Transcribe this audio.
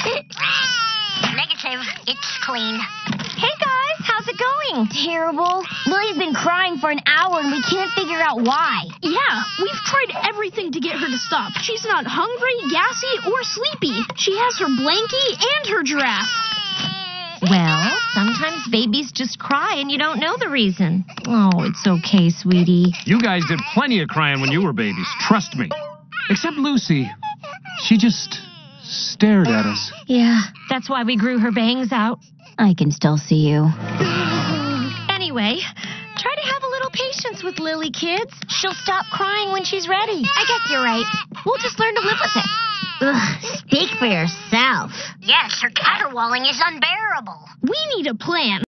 Negative. It's clean. Hey, guys. How's it going? Terrible. Lily's been crying for an hour, and we can't figure out why. Yeah, we've tried everything to get her to stop. She's not hungry, gassy, or sleepy. She has her blankie and her giraffe. Well, sometimes babies just cry and you don't know the reason. Oh, it's okay, sweetie. You guys did plenty of crying when you were babies, trust me. Except Lucy. She just stared at us. Yeah, that's why we grew her bangs out. I can still see you. Anyway, try to have a little patience with Lily, kids. She'll stop crying when she's ready. I guess you're right. We'll just learn to live with it. Ugh, speak for yourself. Yes, her caterwauling is unbearable. We need a plan.